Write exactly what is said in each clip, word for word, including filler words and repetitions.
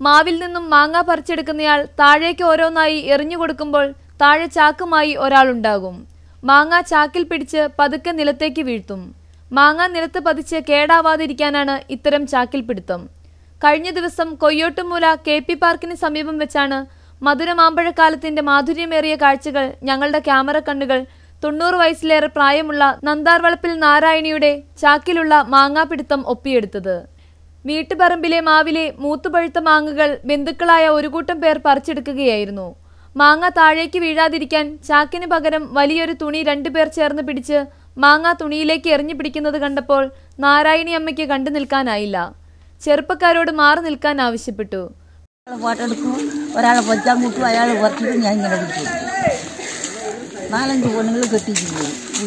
മാവിൽ നിന്നും മാങ്ങ പറിച്ചെടുക്കുന്നയാൾ താഴേക്ക് ഓരോന്നായി എറിഞ്ഞു കൊടുക്കുമ്പോൾ താഴെ ചാക്കുമായി ഒരാളുണ്ടാകും. മാങ്ങ ചാക്കിൽ പിടിച്ച് പതുക്കെ നിലത്തേക്ക് വീഴ്ത്തും. മാങ്ങ നിലത്ത് പതിച്ച് കേടാവാതിരിക്കാനാണ് ഇത്തരം ചാക്കിൽ പിടുത്തം. കഴിഞ്ഞ ദിവസം കൊയ്യോട്ടുമൂല കെ പി പാർക്കിന് സമീപം വെച്ചാണ് മധുരമാമ്പഴക്കാലത്തിന്റെ മാധുര്യമേറിയ കാഴ്ചകൾ ഞങ്ങളുടെ ക്യാമറ കണ്ണുകൾ തൊണ്ണൂറ് വയസ്സിലേറെ പ്രായമുള്ള നന്ദാർവളപ്പിൽ നാരായണിയുടെ ചാക്കിലുള്ള മാങ്ങാപിടുത്തം ഒപ്പിയെടുത്തത്. വീട്ടുപറമ്പിലെ മാവിലെ മൂത്തുപഴുത്ത മാങ്ങകൾ ബന്ധുക്കളായ ഒരു കൂട്ടം പേർ പറിച്ചെടുക്കുകയായിരുന്നു. മാങ്ങ താഴേക്ക് വീഴാതിരിക്കാൻ ചാക്കിന് പകരം വലിയൊരു തുണി രണ്ടുപേർ ചേർന്ന് പിടിച്ച് മാങ്ങ തുണിയിലേക്ക് എറിഞ്ഞു പിടിക്കുന്നത് കണ്ടപ്പോൾ നാരായണി അമ്മയ്ക്ക് കണ്ടു നിൽക്കാനായില്ല. ചെറുപ്പക്കാരോട് മാറി നിൽക്കാൻ ആവശ്യപ്പെട്ടു. ഒരാളെ പൊച്ചാൻ കൂട്ടും, അയാൾ പുറത്തിട്ട് ഞാൻ ഇങ്ങനെ പിടിച്ചു. നാലഞ്ച് പെണ്ണുങ്ങൾ കെട്ടിയിട്ടുണ്ട്.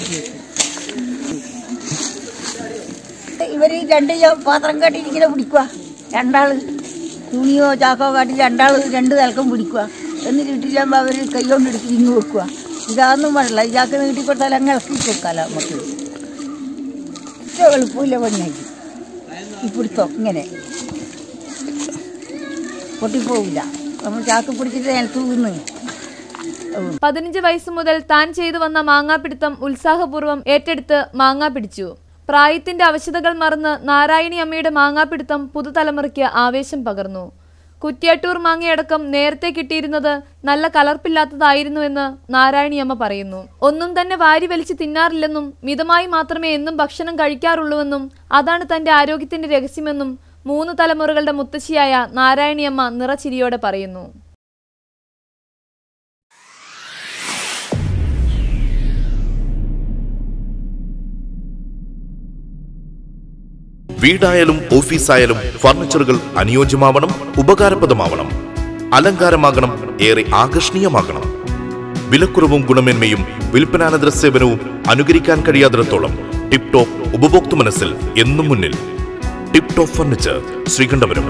ഇവർ രണ്ട് പാത്രം കാട്ടിട്ട് ഇങ്ങനെ പിടിക്കുക. രണ്ടാള് തുണിയോ ചാക്കോ കാട്ടി രണ്ടാൾ രണ്ട് തലക്കം പിടിക്കുക. എന്നിട്ട് ഇട്ടില്ലാകുമ്പോൾ അവർ കൈകൊണ്ട് എടുത്ത് ഇങ്ങ് വെക്കുക. ഇതാന്നും പാടില്ല. ഈ ചാക്ക് നീട്ടിക്കൊടുത്താൽ അങ്ങ് ഇളക്കി വെക്കാലോ നമുക്ക്. ഇത്ര എളുപ്പമില്ല പണിയാക്കി ഈ പിടുത്തം. ഇങ്ങനെ പൊട്ടിപ്പോവില്ല. നമ്മൾ ചാക്ക് പിടിച്ചിട്ട് നിലത്ത് വീണ്. പതിനഞ്ച് വയസ്സ് മുതൽ താൻ ചെയ്തു വന്ന മാങ്ങാപിടുത്തം ഉത്സാഹപൂർവ്വം ഏറ്റെടുത്ത് മാങ്ങാ പിടിച്ചു. പ്രായത്തിന്റെ അവശതകൾ മറന്ന് നാരായണി അമ്മയുടെ മാങ്ങാപിടുത്തം പുതുതലമുറയ്ക്ക് ആവേശം പകർന്നു. കുറ്റ്യാട്ടൂർ മാങ്ങയടക്കം നേരത്തെ കിട്ടിയിരുന്നത് നല്ല കലർപ്പില്ലാത്തതായിരുന്നുവെന്ന് നാരായണിയമ്മ പറയുന്നു. ഒന്നും തന്നെ വാരി വലിച്ച് തിന്നാറില്ലെന്നും മിതമായി മാത്രമേ എന്നും ഭക്ഷണം കഴിക്കാറുള്ളൂവെന്നും അതാണ് തന്റെ ആരോഗ്യത്തിന്റെ രഹസ്യമെന്നും മൂന്ന് തലമുറകളുടെ മുത്തശ്ശിയായ നാരായണിയമ്മ നിറച്ചിരിയോടെ പറയുന്നു. വീടായാലും ഓഫീസായാലും ഫർണിച്ചറുകൾ അനുയോജ്യമാവണം, ഉപകാരപ്രദമാവണം, അലങ്കാരമാകണം, ഏറെ ആകർഷണീയമാകണം. വിലക്കുറവും ഗുണമേന്മയും വിൽപ്പനാനന്തര സേവനവും അനുകരിക്കാൻ കഴിയാത്തിടത്തോളം ടിപ് ടോപ്പ് ഉപഭോക്തൃ മനസ്സിൽ എന്നും മുന്നിൽ. Tip top furniture, Sreekandapuram.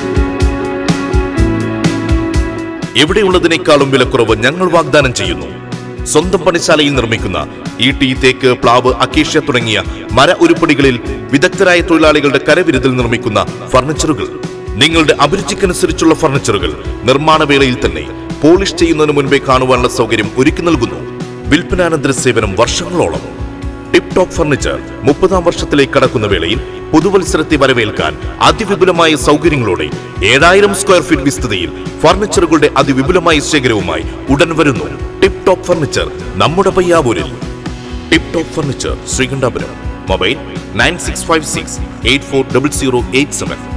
എവിടെയുള്ളതിനേക്കാളും വിലക്കുറവ് ഞങ്ങൾ വാഗ്ദാനം ചെയ്യുന്നു. സ്വന്തം പണിശാലയിൽ നിർമ്മിക്കുന്ന ഈട്ടി, തേക്ക്, പ്ലാവ്, അക്കേഷ്യ തുടങ്ങിയ മര ഉരുപ്പടികളിൽ വിദഗ്ധരായ തൊഴിലാളികളുടെ കരവിരുതിൽ നിർമ്മിക്കുന്ന ഫർണിച്ചറുകൾ. നിങ്ങളുടെ അഭിരുചിക്കനുസരിച്ചുള്ള ഫർണിച്ചറുകൾ നിർമ്മാണ വേളയിൽ തന്നെ പോളിഷ് ചെയ്യുന്നതിന് മുൻപേ കാണുവാനുള്ള സൗകര്യം ഒരുക്കി നൽകുന്നു. വിൽപ്പനാനന്തര സേവനം വർഷങ്ങളോളം. ടിപ് ടോപ്പ് ഫർണിച്ചർ മുപ്പതാം വർഷത്തിലേക്ക് കടക്കുന്ന വേളയിൽ പുതുവത്സരത്തെ വരവേൽക്കാൻ അതിവിപുലമായ സൗകര്യങ്ങളോടെ ഏഴായിരം സ്ക്വയർ ഫീറ്റ് വിസ്തൃതിയിൽ ഫർണിച്ചറുകളുടെ അതിവിപുലമായ ശേഖരവുമായി ഉടൻ വരുന്നു. ടിപ് ടോപ്പ് ഫർണിച്ചർ, നമ്മുടെ പയ്യാവൂരിൽ. Tip top furniture, Sreekandapuram. Mobile nine six five six eight four double zero eight seven.